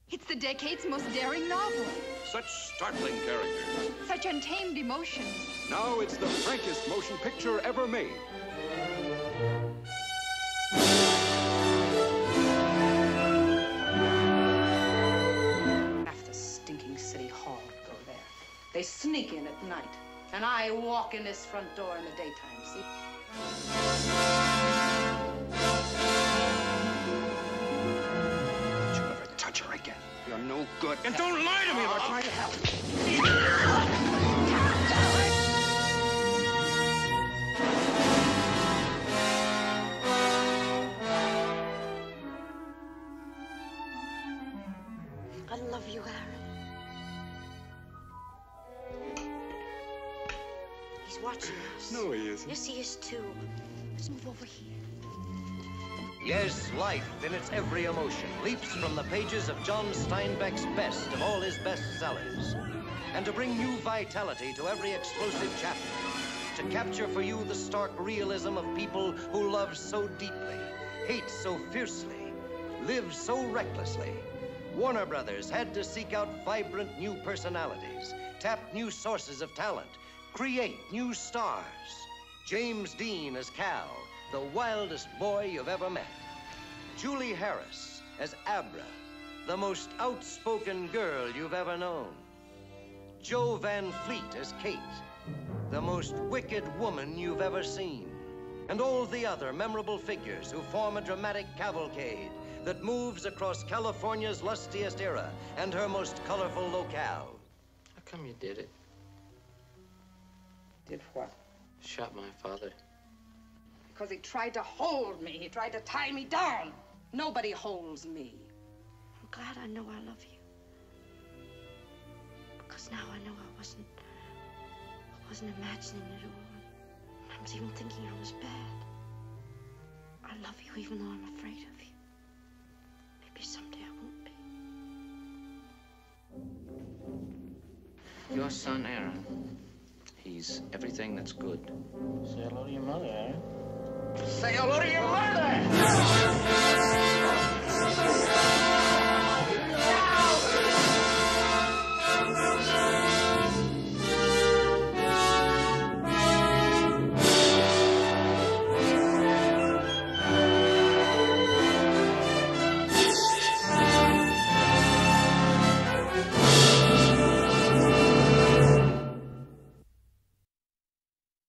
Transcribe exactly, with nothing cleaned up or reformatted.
It's the decade's most daring novel. Such startling characters. Such untamed emotions. Now it's the frankest motion picture ever made. Half the stinking city hall go there. They sneak in at night, and I walk in this front door in the daytime, see? Don't you ever touch her again. You're no good. And don't lie to me about trying to help. I love you, Aaron. He's watching us. No, he isn't. Yes, he is too. Let's move over here. Yes, life in its every emotion leaps from the pages of John Steinbeck's best of all his bestsellers. And to bring new vitality to every explosive chapter, to capture for you the stark realism of people who love so deeply, hate so fiercely, live so recklessly, Warner Brothers had to seek out vibrant new personalities, tap new sources of talent, create new stars. James Dean as Cal, the wildest boy you've ever met. Julie Harris as Abra, the most outspoken girl you've ever known. Jo Van Fleet as Kate, the most wicked woman you've ever seen. And all the other memorable figures who form a dramatic cavalcade that moves across California's lustiest era and her most colorful locale. How come you did it? Did what? Shot my father. Because he tried to hold me. He tried to tie me down. Nobody holds me. I'm glad I know I love you. Because now I know I wasn't... I wasn't imagining it all. I was even thinking I was bad. I love you even though I'm afraid of you. Maybe someday I won't be. Your son, Aaron. He's everything that's good. Say hello to your mother, Aaron. Say hello to your mother!